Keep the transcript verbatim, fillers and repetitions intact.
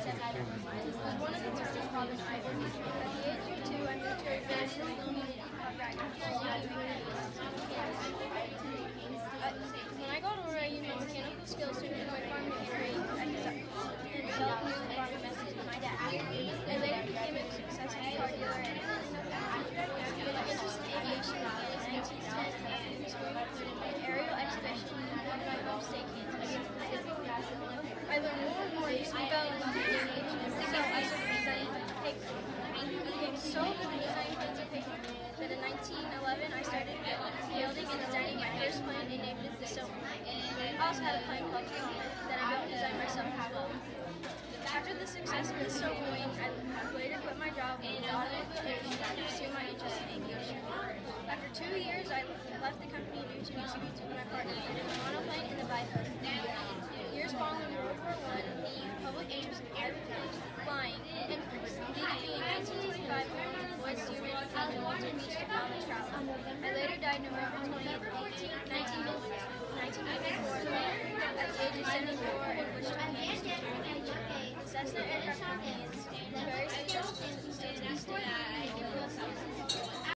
One of the toughest problems I faced. At the age of two, I moved to a very small community called Brady. When I got older, I used my mechanical skills to improve my farm machinery and develop new farming methods with my dad. I later became a successful car dealer and my interest in aviation began in nineteen ten. This included an aerial exhibition in my home state, Kansas. I learned more and more using my balance in aviation, so I started designing paper. I became so good at designing fancy paper that in nineteen eleven I started building and designing my first plane and named it the Silver. I also had a plane called Humboldt that I built and designed myself as well. After the success of the Silver Wing, I later quit my job in the automobile industry to pursue my interest in aviation. After two years, I left the company due to disputes with my partner in the monoplane and the biplane. Years following World War One, the public interest in airplanes flying increased, leading me in nineteen twenty-five when I was student at the Walter Beach to follow travel. I later died November twentieth, nineteen ninety-four, at the age of seventy-four in Wichita, Kansas. Cessna aircraft company is very successful in the state of